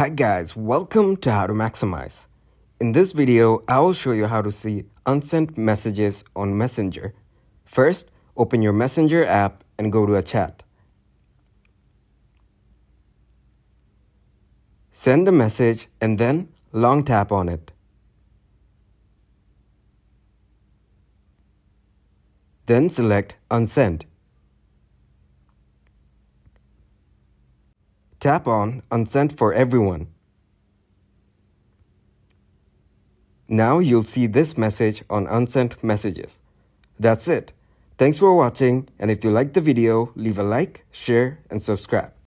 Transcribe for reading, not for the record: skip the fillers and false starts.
Hi guys, welcome to How to Maximize. In this video, I will show you how to see unsent messages on Messenger. First, open your Messenger app and go to a chat. Send a message and then long tap on it. Then select Unsent. Tap on Unsent for everyone. Now you'll see this message on unsent messages. That's it. Thanks for watching, and if you liked the video, leave a like, share, and subscribe.